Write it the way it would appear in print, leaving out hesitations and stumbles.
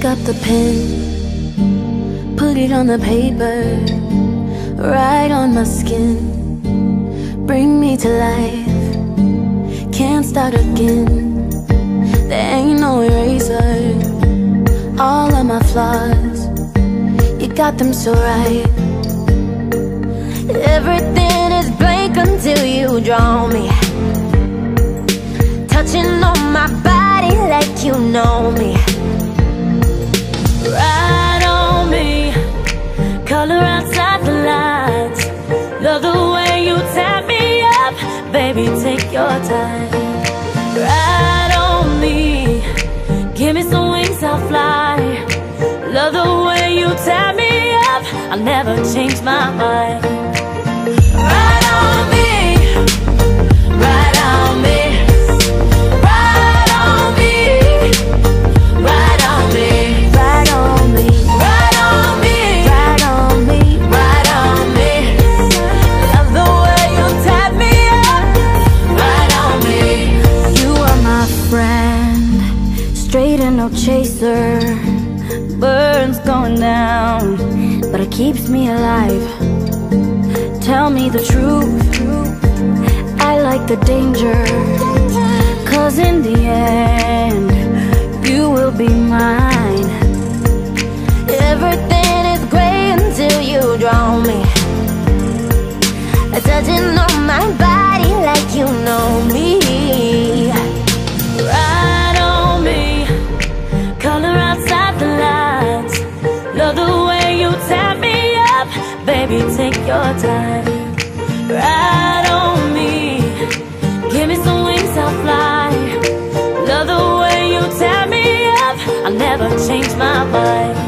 up the pen, put it on the paper, right on my skin. Bring me to life, can't start again. There ain't no eraser, all of my flaws, you got them so right. Everything is blank until you draw me, touching on my body like you know me. Ride on me, color outside the lights. Love the way you tap me up, baby, take your time. Ride on me, give me some wings, I'll fly. Love the way you tap me up, I'll never change my mind. Ride on me, ride on me, ride on me, ride on me, ride on me, ride on me, ride on me, ride on me. Love the way you tap me up, ride on me. You are my friend, straight and no chaser. Burns going down, but it keeps me alive. Tell me the truth, I like the danger, 'cause in the end, you will be mine. Everything is gray until you draw me, touching on my body like you know me. Ride on me, color outside the lights. Love the way you tap me up, baby, take your time. Ride on me, give me some wings, I'll fly. Love the way you tap me up, I'll never change my mind.